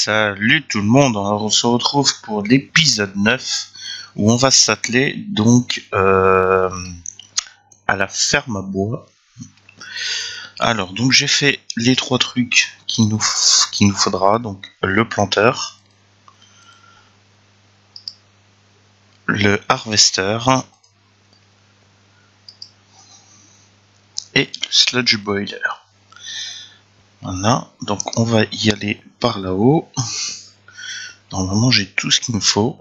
Salut tout le monde, on se retrouve pour l'épisode 9 où on va s'atteler donc à la ferme à bois. Alors donc j'ai fait les trois trucs qu'il nous faudra, donc le planteur, le harvester et le sludge boiler. Voilà, donc on va y aller par là-haut. Normalement j'ai tout ce qu'il me faut.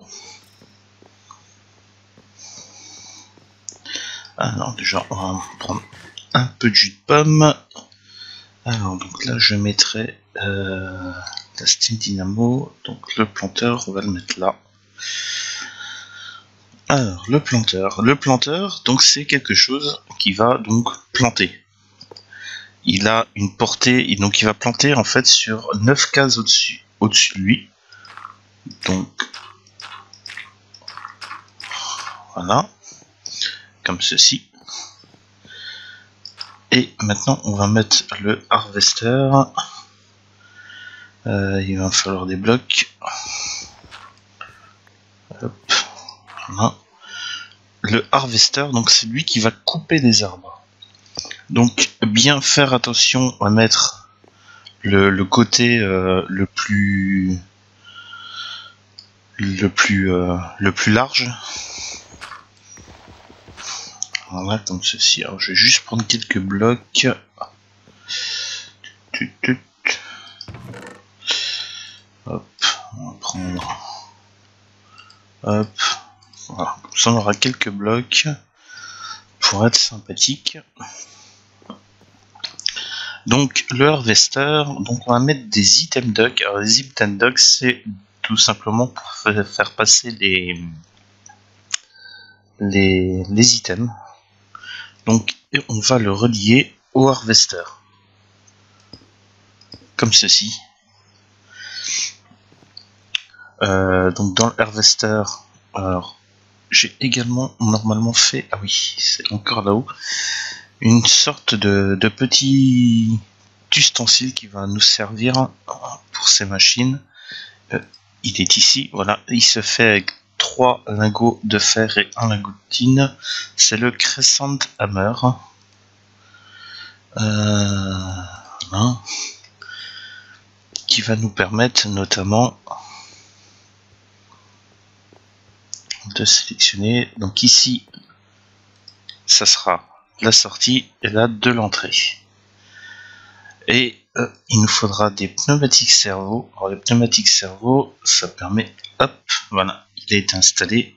Alors déjà on va prendre un peu de jus de pomme. Alors donc là je mettrai la Steam Dynamo, donc le planteur on va le mettre là. Alors le planteur donc c'est quelque chose qui va donc planter. Il a une portée, donc il va planter en fait sur 9 cases au-dessus de lui. Donc voilà, comme ceci. Et maintenant on va mettre le harvester. Il va falloir des blocs. Hop, voilà. Le harvester, donc c'est lui qui va couper des arbres. Donc bien faire attention à mettre le côté le plus large. Voilà, comme ceci. Alors je vais juste prendre quelques blocs. Hop, on va prendre. Hop, voilà. Comme ça on aura quelques blocs pour être sympathique. Donc le harvester, donc on va mettre des item docks. Alors les item docks c'est tout simplement pour faire passer les items. Donc on va le relier au harvester. Comme ceci. Donc dans le harvester, alors j'ai également normalement fait, ah oui c'est encore là-haut, une sorte de petit ustensile qui va nous servir pour ces machines. Il est ici, voilà, il se fait avec 3 lingots de fer et 1 lingot de tin. C'est le Crescent Hammer. Voilà. Qui va nous permettre notamment de sélectionner. Donc ici, ça sera la sortie et là de l'entrée. Et il nous faudra des pneumatiques servos. Alors les pneumatiques servos, ça permet, hop, voilà, il a été installé.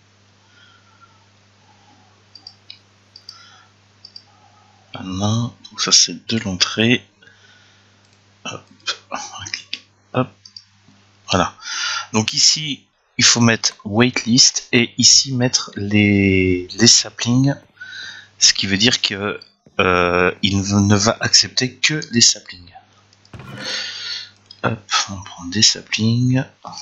Voilà, donc ça c'est de l'entrée. Hop, hop, voilà. Donc ici, il faut mettre waitlist et ici mettre les saplings, ce qui veut dire que il ne va accepter que les saplings. Hop, on prend des saplings.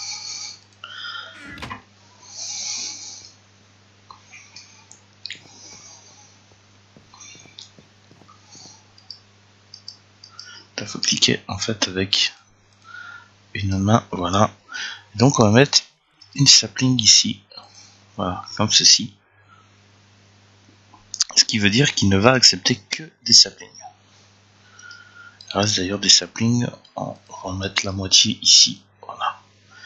Il faut cliquer en fait avec une main, voilà. Donc on va mettre une sapling ici, voilà, comme ceci. Ce qui veut dire qu'il ne va accepter que des saplings. Il reste d'ailleurs des saplings, on va mettre la moitié ici, voilà.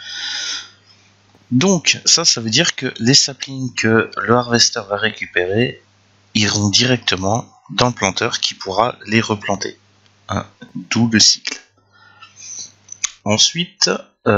Donc ça veut dire que les saplings que le harvester va récupérer iront directement dans le planteur qui pourra les replanter. Hein, d'où le cycle. Ensuite,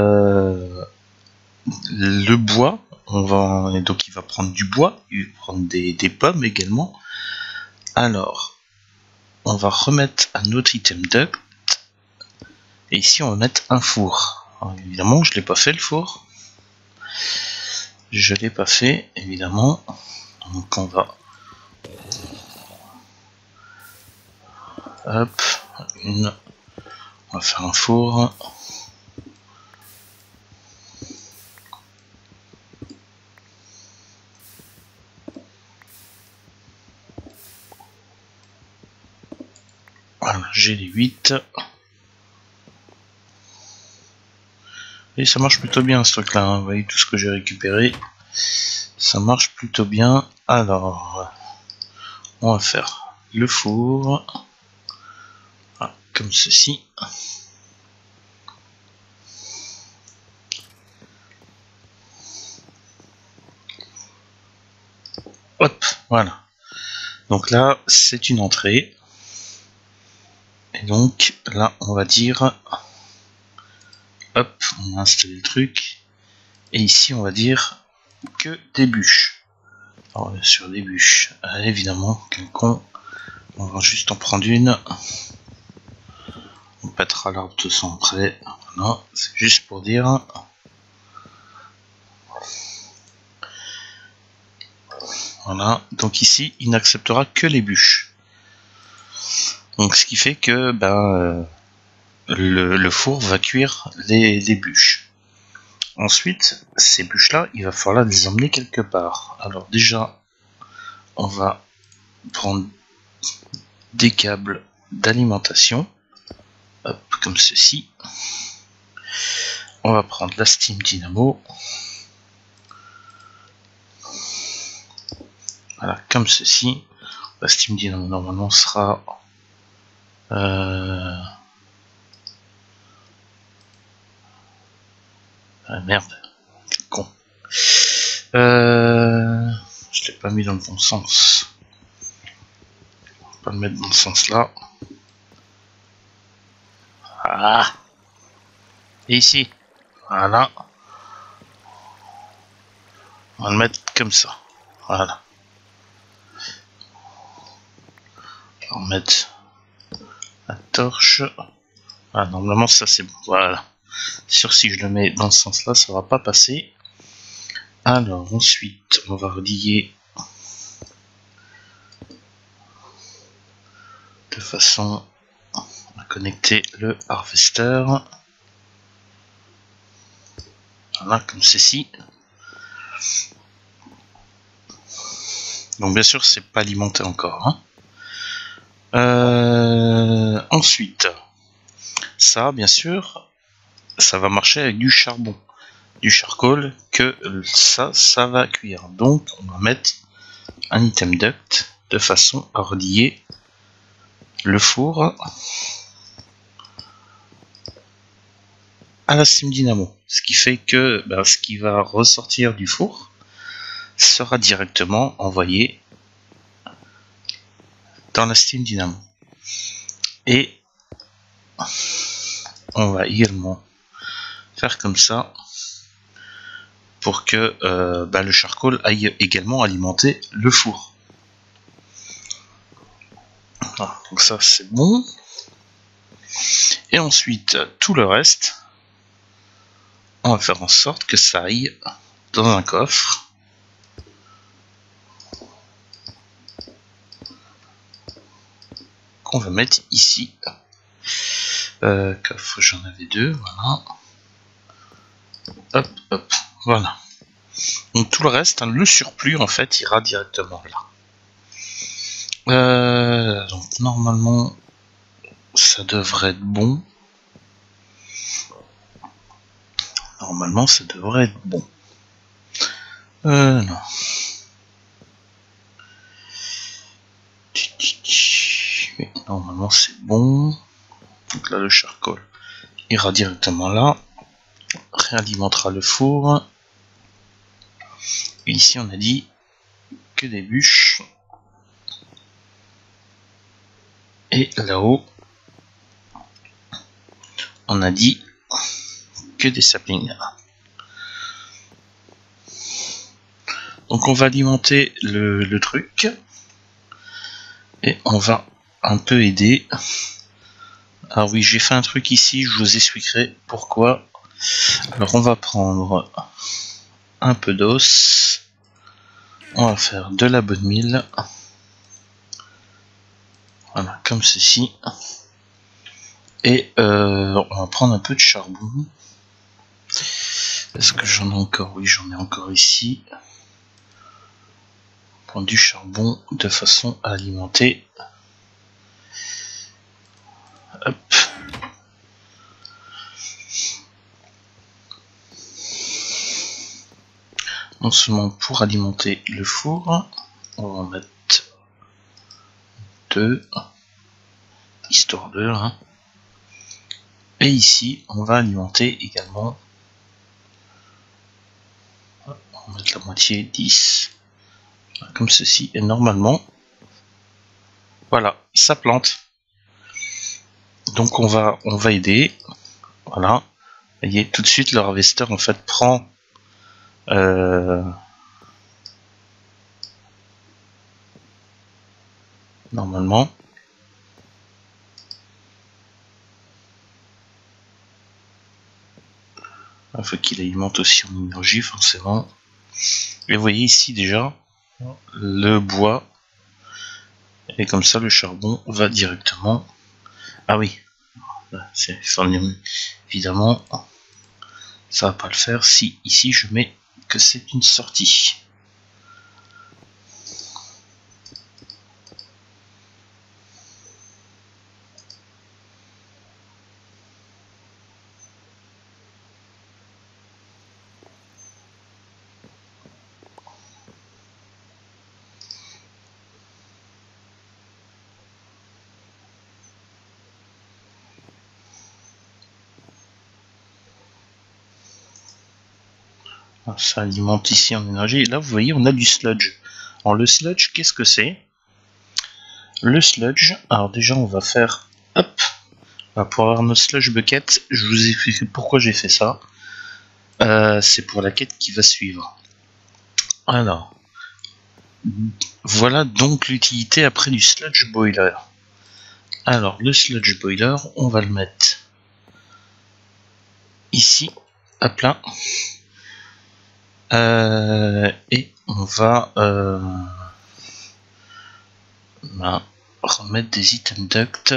le bois, donc il va prendre du bois, il va prendre des pommes également. Alors, on va remettre un autre item duct. Et ici, on va mettre un four. Alors, évidemment, je l'ai pas fait le four. Je l'ai pas fait, évidemment. Donc on va... Hop, on va faire un four. Voilà, j'ai les 8. Et ça marche plutôt bien ce truc là, hein. Vous voyez tout ce que j'ai récupéré, ça marche plutôt bien. Alors on va faire le four, voilà, comme ceci. Hop, voilà. Donc là c'est une entrée. Et donc là on va dire, hop, on a installé le truc. Et ici on va dire que des bûches. Alors bien sûr des bûches, évidemment, quel con. On va juste en prendre une. On pètera l'arbre de toute façon après. Voilà, c'est juste pour dire. Voilà, donc ici il n'acceptera que les bûches. Donc ce qui fait que le four va cuire les bûches. Ensuite, ces bûches-là, il va falloir les emmener quelque part. Alors déjà, on va prendre des câbles d'alimentation, comme ceci. On va prendre la Steam Dynamo. Voilà, comme ceci. La Steam Dynamo normalement sera... Ah merde, quel con. Je l'ai pas mis dans le bon sens. On va pas le mettre dans ce sens là. Ah. Et ici. Voilà. On va le mettre comme ça. Voilà. On va mettre la torche. Ah, normalement ça c'est bon. Voilà. Sûr, si je le mets dans ce sens là, ça va pas passer. Alors ensuite, on va relier de façon à connecter le harvester. Voilà, comme ceci. Donc bien sûr, c'est pas alimenté encore. Hein. Ensuite, ça, bien sûr, ça va marcher avec du charbon, du charcoal, que ça va cuire. Donc, on va mettre un item duct de façon à relier le four à la Steam Dynamo. Ce qui fait que ce qui va ressortir du four sera directement envoyé dans la Steam Dynamo. Et on va également faire comme ça pour que le charcoal aille également alimenter le four. Voilà, donc ça c'est bon. Et ensuite tout le reste, on va faire en sorte que ça aille dans un coffre. Qu'on va mettre ici. Coffre, j'en avais deux, voilà. Hop, hop, voilà. Donc tout le reste, hein, le surplus en fait ira directement là. Donc normalement ça devrait être bon. Normalement ça devrait être bon. Non. Oui, normalement c'est bon. Donc là le charcoal ira directement là. Réalimentera le four. Et ici on a dit que des bûches. Et là-haut on a dit que des saplings. Donc on va alimenter le truc. Et on va un peu aider. Alors oui, j'ai fait un truc ici, je vous expliquerai pourquoi. Alors on va prendre un peu d'os. On va faire de la bonne mille. Voilà, comme ceci. Et on va prendre un peu de charbon. Est-ce que j'en ai encore? Oui, j'en ai encore ici. Prendre du charbon de façon à alimenter. Hop. non seulement pour alimenter le four, on va en mettre 2, histoire de hein. Et ici on va alimenter également, on va mettre la moitié, 10, comme ceci, et normalement voilà, ça plante. Donc on va aider, voilà. Vous voyez, tout de suite le harvester en fait prend normalement il faut qu'il alimente aussi en énergie forcément. Et vous voyez ici déjà le bois, et comme ça le charbon va directement. Ah oui, c'est évidemment ça va pas le faire si ici je mets que c'est une sortie. Ça alimente ici en énergie. Et là, vous voyez, on a du sludge. Alors, le sludge, qu'est-ce que c'est? Le sludge, alors déjà, on va faire... Hop, pour avoir notre sludge bucket, je vous ai expliqué pourquoi j'ai fait ça. C'est pour la quête qui va suivre. Alors, voilà donc l'utilité après du sludge boiler. Alors, le sludge boiler, on va le mettre ici, à plein. Et on va remettre des item ducts.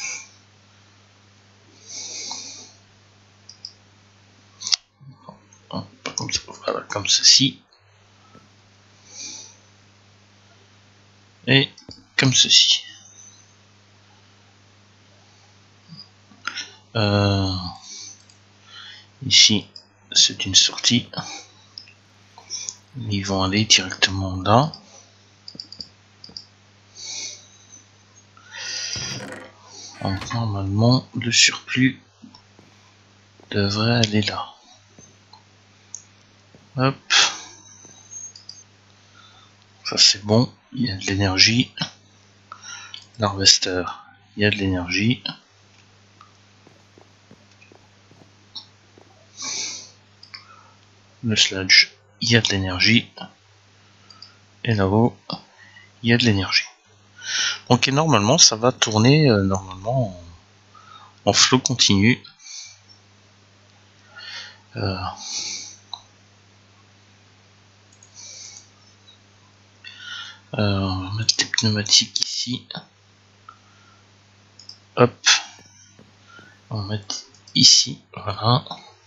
Voilà, comme ceci. Et comme ceci. Ici, c'est une sortie. Ils vont aller directement là. Donc, normalement, le surplus devrait aller là. Hop. Ça c'est bon. Il y a de l'énergie. L'harvester, il y a de l'énergie. Le sludge, il y a de l'énergie. Et là-haut, il y a de l'énergie. Donc et normalement, ça va tourner normalement en flot continu. On va mettre des pneumatiques ici. Hop. On va mettre ici. Voilà.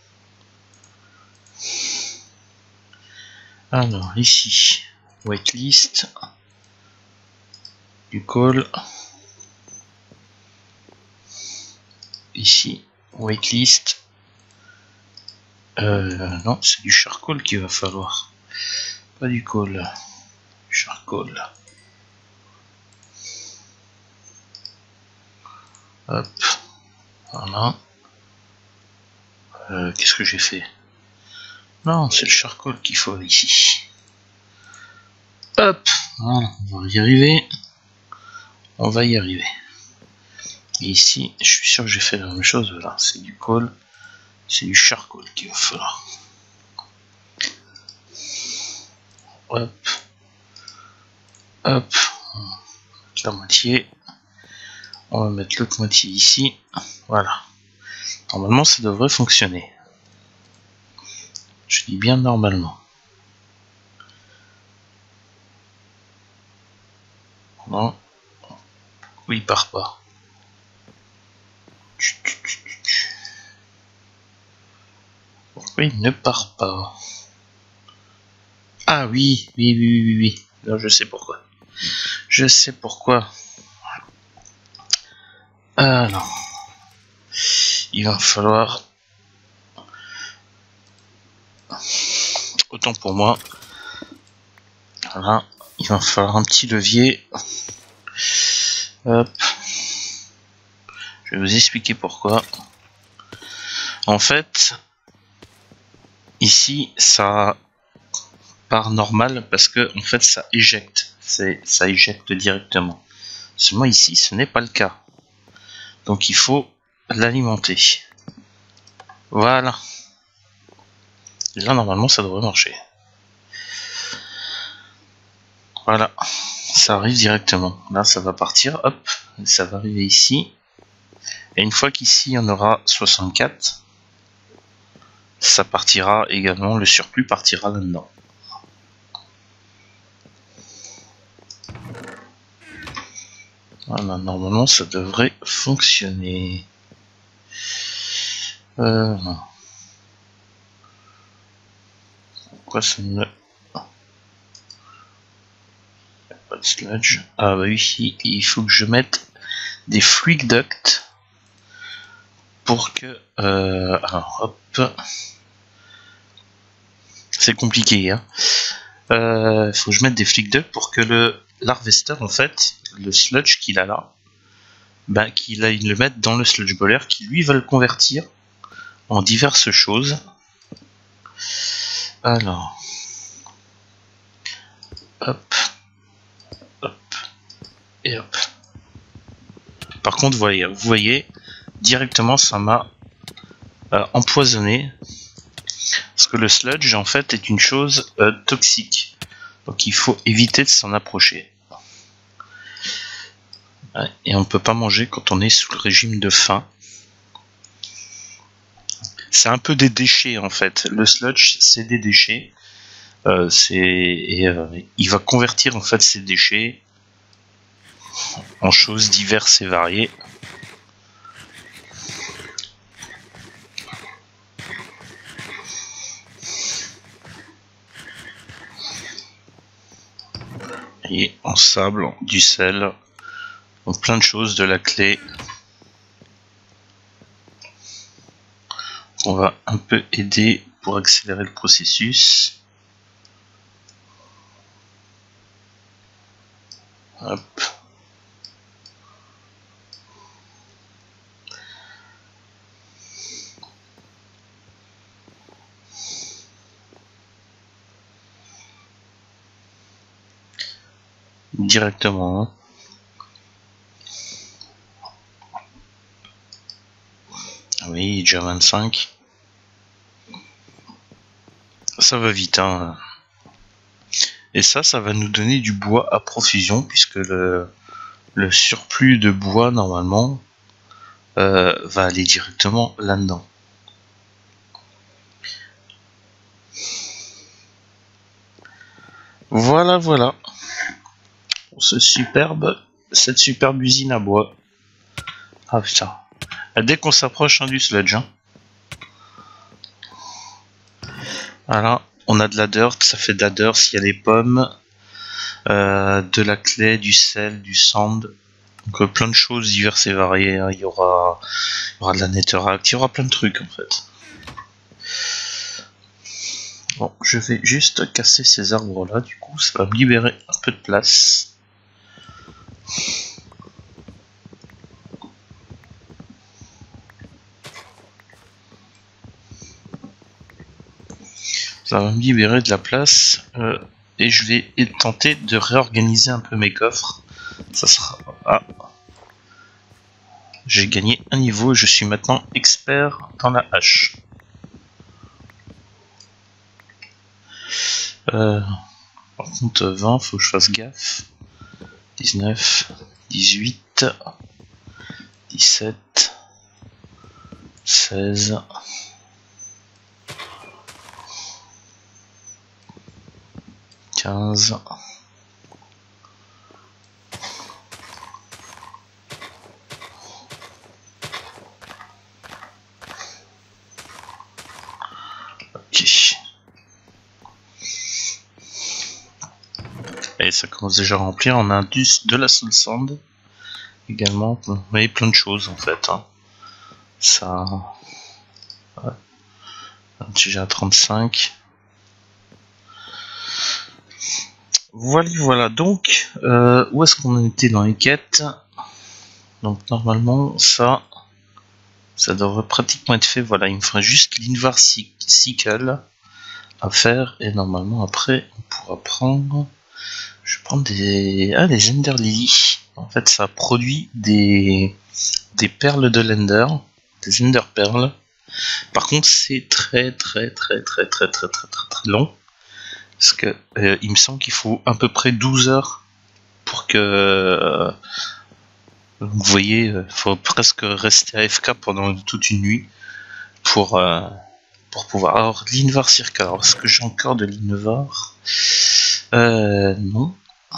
Alors ici, waitlist, du coal. Ici, waitlist. Non, c'est du charcoal qu'il va falloir. Pas du coal. Charcoal. Hop. Voilà. Qu'est-ce que j'ai fait? Non, c'est le charcoal qu'il faut ici. Hop. Voilà, on va y arriver. On va y arriver. Et ici, je suis sûr que j'ai fait la même chose. Voilà, c'est du coal. C'est du charcoal qu'il va falloir. Hop. Hop. La moitié. On va mettre l'autre moitié ici. Voilà. Normalement, ça devrait fonctionner. Je dis bien normalement. Non. Oui, il part pas. Pourquoi il ne part pas? Ah oui, oui. Non, je sais pourquoi. Je sais pourquoi. Ah non. Il va falloir... Autant pour moi, Voilà, il va falloir un petit levier. Hop. Je vais vous expliquer pourquoi. En fait, ici, ça part normal parce que en fait, ça éjecte. Ça éjecte directement. Seulement ici, ce n'est pas le cas. Donc il faut l'alimenter. Voilà. Là, normalement, ça devrait marcher. Voilà. Ça arrive directement. Là, ça va partir. Hop. Ça va arriver ici. Et une fois qu'ici, on aura 64, ça partira également. Le surplus partira là-dedans. Voilà. Normalement, ça devrait fonctionner. Pourquoi ça ne... Pas de sludge. Ah bah oui, il faut que je mette des fluid ducts pour que... alors hop... C'est compliqué, hein. Faut que je mette des fluid ducts pour que l'harvester, en fait, le sludge qu'il a là, bah, qu'il aille le mettre dans le sludge boiler qui lui va le convertir en diverses choses. Alors... Hop... Hop... Et hop... Par contre, vous voyez, directement ça m'a empoisonné. Parce que le sludge, en fait, est une chose toxique. Donc il faut éviter de s'en approcher. Et on ne peut pas manger quand on est sous le régime de faim. C'est un peu des déchets, en fait. Le sludge, c'est des déchets. Il va convertir, en fait, ces déchets en choses diverses et variées. Et en sable, du sel, en plein de choses, de la clé. On va un peu aider pour accélérer le processus. Hop. Directement. Hein. Oui, déjà 25. Ça va vite, hein. Et ça va nous donner du bois à profusion, puisque le surplus de bois, normalement, va aller directement là-dedans. Voilà, voilà. Pour cette superbe usine à bois. Ah putain. Dès qu'on s'approche du sludge, hein. Voilà, on a de la dirt, ça fait de la dirt, il y a des pommes, de la clé, du sel, du sand, donc plein de choses diverses et variées, hein. Il y aura de la netherrack, il y aura plein de trucs en fait. Bon, je vais juste casser ces arbres là, du coup ça va me libérer un peu de place. Ça va me libérer de la place et je vais tenter de réorganiser un peu mes coffres. Ça sera... Ah. J'ai gagné un niveau et je suis maintenant expert dans la hache. Par contre 20, faut que je fasse gaffe. 19, 18, 17, 16... 15... Ok. Et ça commence déjà à remplir. On a de la soul sand également. Vous voyez, plein de choses en fait. Hein. Ça... Ouais. Déjà à 35. Voilà, donc, où est-ce qu'on en était dans les quêtes? Donc normalement, ça devrait pratiquement être fait. Voilà, il me faudrait juste l'Invar Sickle à faire, et normalement après, on pourra prendre... Je vais prendre des... Ah, les Ender Lily. En fait, ça produit des perles de l'Ender, des Ender Perles. Par contre, c'est très long. Parce que il me semble qu'il faut à peu près 12 heures pour que... vous voyez, il faut presque rester AFK pendant toute une nuit pour pouvoir... Alors, l'Invar Circle, alors est-ce que j'ai encore de l'Invar? Non.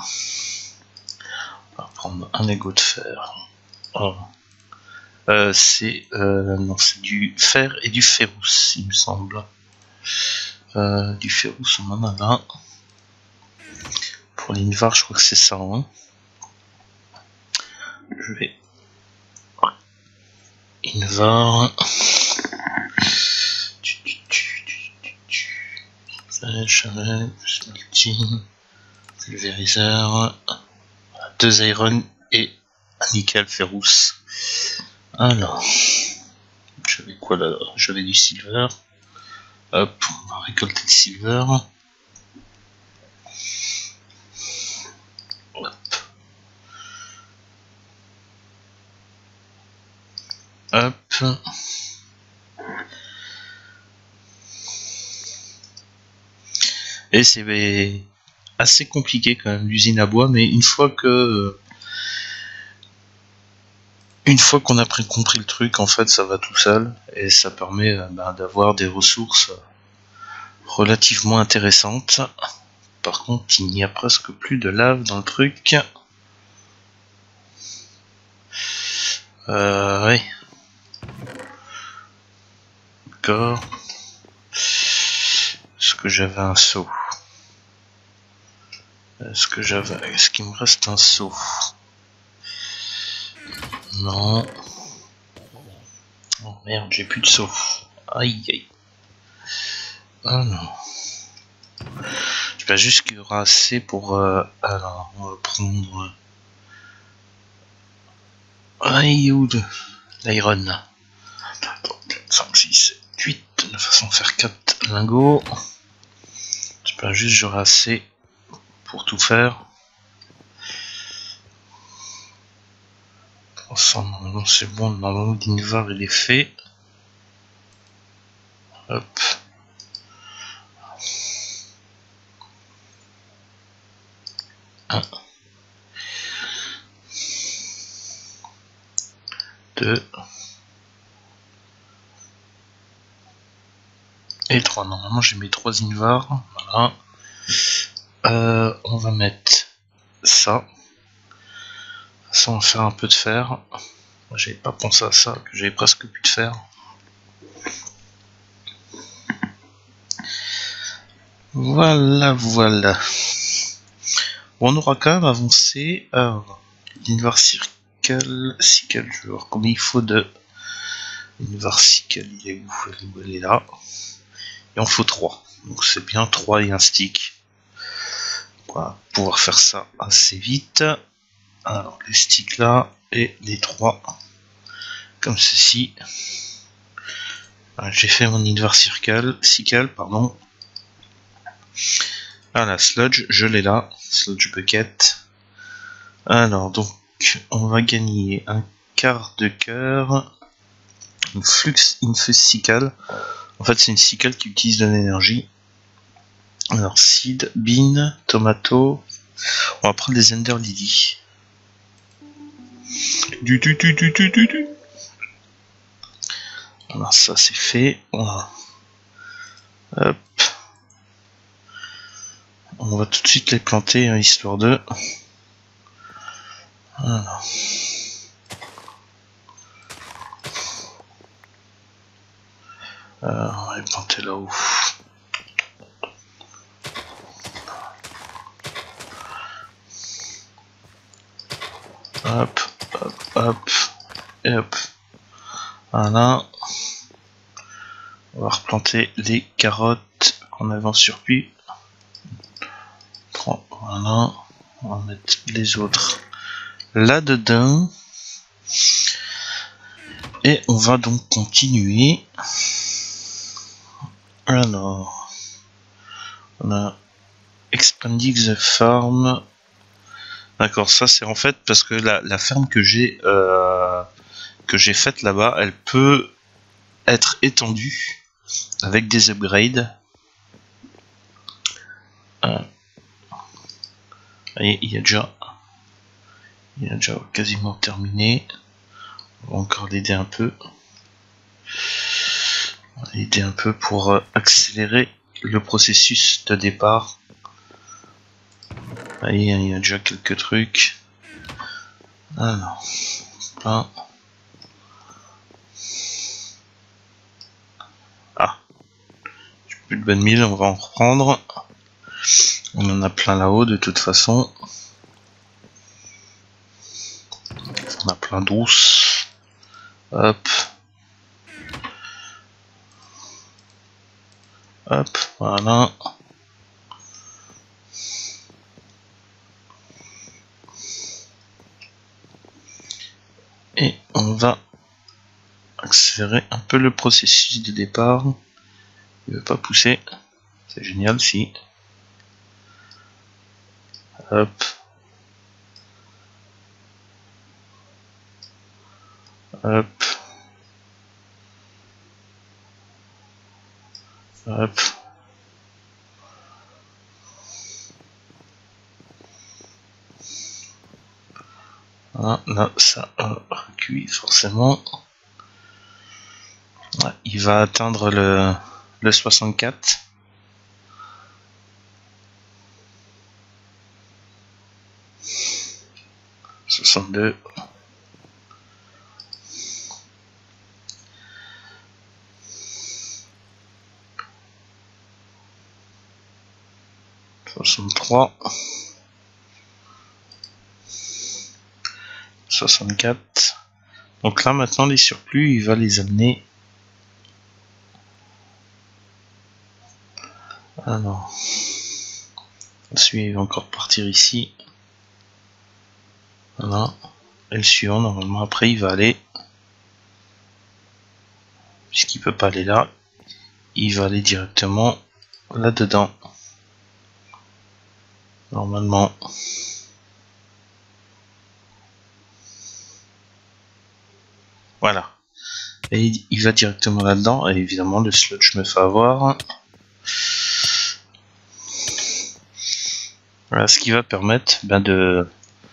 On va prendre un égo de fer. Oh. C'est non, c'est du fer et du ferrous, il me semble. Du ferrous, on en a là. Pour l'Invar, je crois que c'est ça. Hein. Je vais... Invar... Chalet, smelting, pulvériseur, 2 iron et un nickel ferrous. Alors, j'avais quoi là? J'avais du silver. Hop, on va récolter le silver. Hop. Hop. Et c'est assez compliqué quand même l'usine à bois, mais une fois qu'on a compris le truc, en fait, ça va tout seul et ça permet d'avoir des ressources relativement intéressantes. Par contre, il n'y a presque plus de lave dans le truc. Ouais. D'accord. Est-ce que j'avais un seau? Est-ce qu'il me reste un seau? Non. Oh merde, j'ai plus de seau. Aïe aïe. Ah non. Je vais juste qu'il y aura assez pour... alors, on va prendre... Aïe, où de l'iron? 5, 6, 7, 8, de façon de faire 4 lingots. J'espère juste que j'aurai assez pour tout faire. Normalement c'est bon, normalement l'Invar il est fait. Hop. Un. 2. Et 3. Normalement j'ai mes 3 Invar. Voilà. On va mettre ça. Ça on va faire un peu de fer. J'avais pas pensé à ça, que j'avais presque plus de fer. Voilà. Bon, on aura quand même avancé. Alors, l'Invar Sickle, je vais voir combien il faut de... L'Invar Sickle, il est où? Elle est là. Et on faut 3. Donc c'est bien 3 et un stick. On va pouvoir faire ça assez vite. Alors les sticks là et les 3 comme ceci. J'ai fait mon Invar Sickle, pardon. Voilà, sludge, je l'ai là. Sludge bucket. Alors donc on va gagner un quart de cœur. Une flux infus sickle. En fait c'est une sickle qui utilise de l'énergie. Alors seed, bean, tomato. On va prendre des Ender Lily. Alors ça c'est fait. Voilà. Hop. On va tout de suite les planter, hein, histoire de... Voilà. On va les planter là-haut. Hop, hop, et hop. Voilà. On va replanter les carottes qu'on avait en surplus. 3, voilà. On va mettre les autres là-dedans. Et on va donc continuer. Alors, on a Expanding the Farm. D'accord, ça c'est en fait parce que la ferme que j'ai faite là-bas, elle peut être étendue avec des upgrades. Et il y a déjà quasiment terminé. On va encore l'aider un peu. L'aider un peu pour accélérer le processus de départ. Allez, il y a déjà quelques trucs. Alors, là. Ah, j'ai plus de bonne mille, on va en reprendre. On en a plein là-haut de toute façon. On a plein d'os. Hop. Hop, voilà. Et on va accélérer un peu le processus de départ. Il ne veut pas pousser. C'est génial si. Hop. Hop. Hop. Voilà, là, ça cuit forcément. Ouais, il va atteindre le 64. « 62. « 63. 64. Donc là maintenant les surplus, il va les amener. Alors, celui-là il va encore partir ici. Voilà. Et le suivant normalement après il va aller. Puisqu'il peut pas aller là, il va aller directement là-dedans. Normalement. Voilà. Et il va directement là-dedans. Et évidemment, le sludge me fait avoir. Voilà, ce qui va permettre de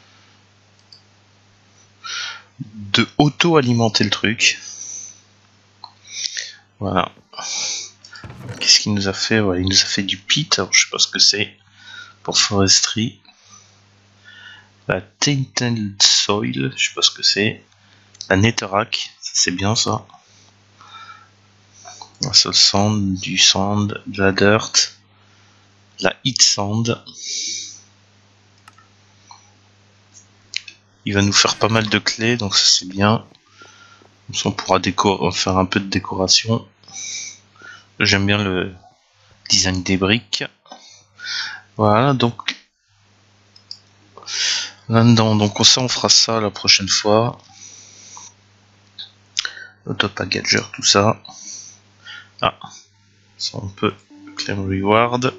auto-alimenter le truc. Voilà. Qu'est-ce qu'il nous a fait? Ouais, il nous a fait du peat. Alors, je sais pas ce que c'est pour foresterie. La tainted soil, je sais pas ce que c'est. La netherrack, c'est bien ça. La soul sand, du sand, de la dirt, la heat sand. Il va nous faire pas mal de clés, donc ça c'est bien. Comme ça on pourra faire un peu de décoration. J'aime bien le design des briques. Voilà, donc là-dedans, donc ça on fera ça la prochaine fois. Autopackager, tout ça. Ah, ça on peut claim reward.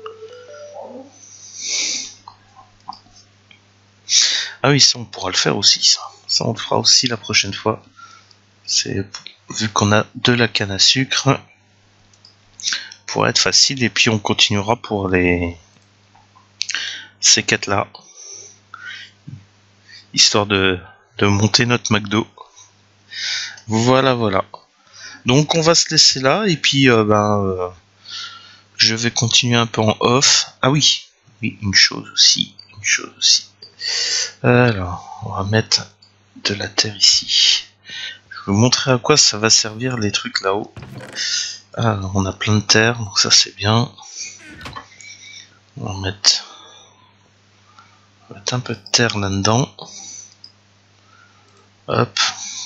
Ah oui, ça on pourra le faire aussi, ça on le fera aussi la prochaine fois. C'est vu qu'on a de la canne à sucre pour être facile, et puis on continuera pour ces quêtes là, histoire de monter notre McDo. Voilà. Donc on va se laisser là, et puis je vais continuer un peu en off. Ah oui, une chose aussi. Alors, on va mettre de la terre ici. Je vais vous montrer à quoi ça va servir les trucs là-haut. Alors, on a plein de terre, donc ça c'est bien. On va mettre un peu de terre là-dedans. Hop.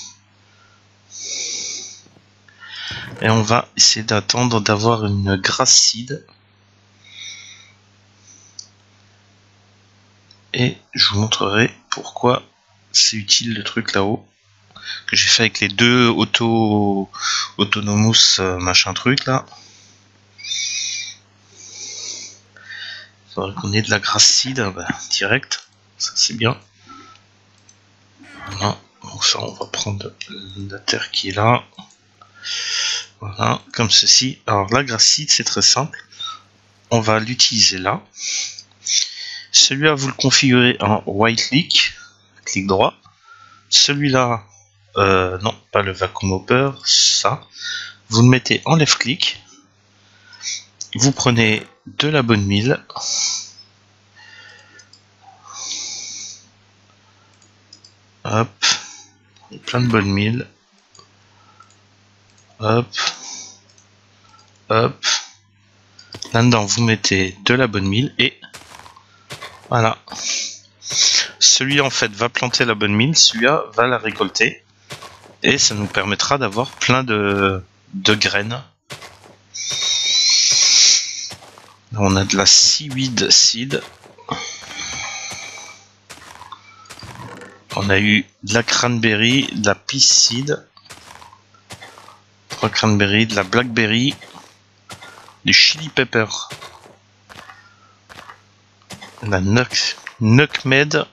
Et on va essayer d'attendre d'avoir une grass seed. et je vous montrerai pourquoi c'est utile le truc là-haut que j'ai fait avec les deux autonomous machin truc là. Il faudrait qu'on ait de la grass seed direct, ça c'est bien. Voilà, donc ça on va prendre la terre qui est là. Voilà, comme ceci. Alors la grass seed c'est très simple, on va l'utiliser là. Celui-là vous le configurez en right click droit. Celui-là, non, pas le vacuum hopper, ça. Vous le mettez en left click. Vous prenez de la bonne mille. Hop. Plein de bonnes mille. Hop. Hop. Là-dedans, vous mettez de la bonne mille et voilà. Celui-là, en fait, va planter la bonne mille. Celui-là va la récolter. Et ça nous permettra d'avoir plein de graines. Là, on a de la seaweed seed. On a eu de la cranberry, de la peach seed, 3 cranberry, de la blackberry, du chili pepper, la nutmeg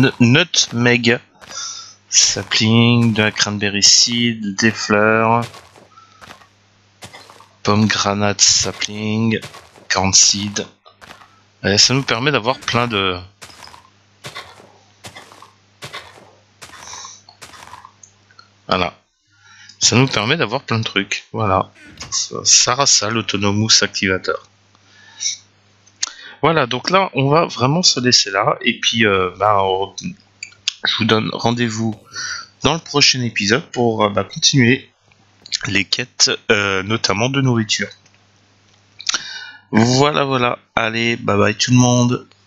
sapling, de la cranberry seed, des fleurs, pomegranate sapling, corn seed. Et ça nous permet d'avoir plein de voilà. Ça nous permet d'avoir plein de trucs. Voilà. Ça sert ça l'autonomous activateur. Voilà, donc là, on va vraiment se laisser là. Et puis, je vous donne rendez-vous dans le prochain épisode pour continuer les quêtes, notamment de nourriture. Voilà, voilà. Allez, bye bye tout le monde.